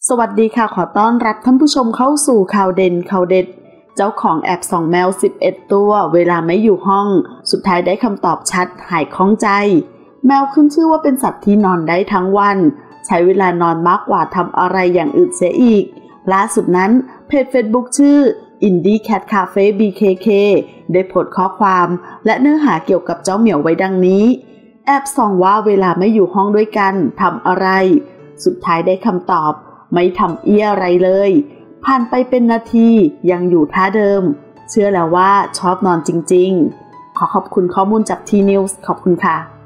สวัสดีค่ะขอต้อนรับท่านผู้ชมเข้าสู่ข่าวเด่นข่าวเด็ดเจ้าของแอบส่องแมว11ตัวเวลาไม่อยู่ห้องสุดท้ายได้คำตอบชัดหายข้องใจแมวขึ้นชื่อว่าเป็นสัตว์ที่นอนได้ทั้งวันใช้เวลานอนมากกว่าทำอะไรอย่างอื่นเสียอีกล่าสุดนั้นเพจ Facebook ชื่อ Indie Cat Cafe BKK ได้โพสต์ข้อความและเนื้อหาเกี่ยวกับเจ้าเหมียวไว้ดังนี้แอบส่องว่าเวลาไม่อยู่ห้องด้วยกันทำอะไรสุดท้ายได้คำตอบไม่ทำอะไรเลยผ่านไปเป็นนาทียังอยู่ท่าเดิมเชื่อแล้วว่าชอบนอนจริงๆขอบคุณข้อมูลจาก T-News ขอบคุณค่ะ